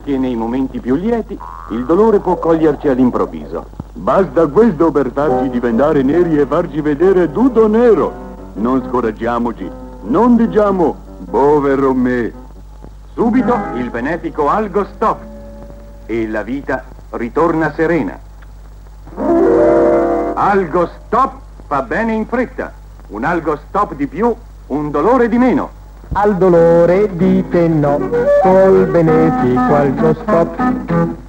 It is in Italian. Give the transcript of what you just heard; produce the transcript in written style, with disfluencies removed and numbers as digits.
che nei momenti più lieti il dolore può coglierci all'improvviso. Basta questo per farci diventare neri e farci vedere tutto nero. Non scoraggiamoci, non diciamo povero me. Subito il benefico Algo Stop e la vita ritorna serena. Algo Stop fa bene in fretta. Un Algo Stop di più, un dolore di meno. Al dolore dite no, col benefico Algo Stop.